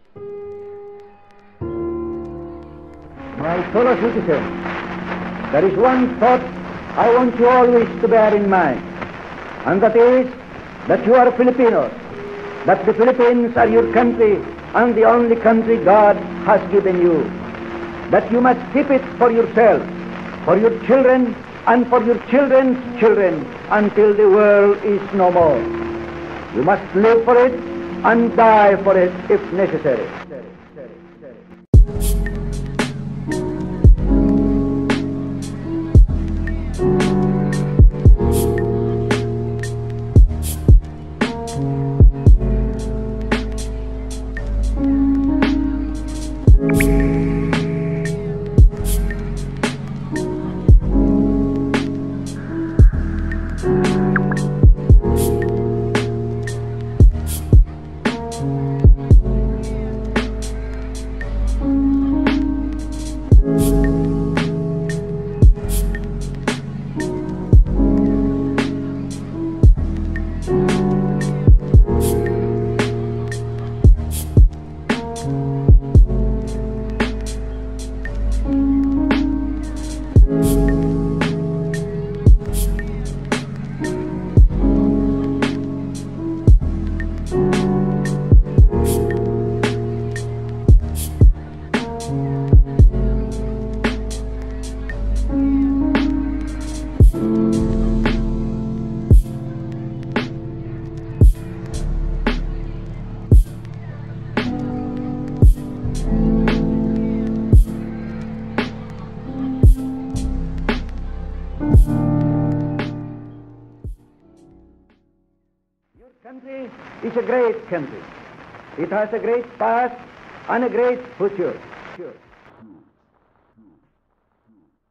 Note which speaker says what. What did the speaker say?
Speaker 1: My fellow citizens, there is one thought I want you always to bear in mind, and that is that you are Filipinos, that the Philippines are your country and the only country God has given you, that you must keep it for yourself, for your children, and for your children's children until the world is no more. You must live for it and die for it if necessary. Your country is a great country. It has a great past and a great future.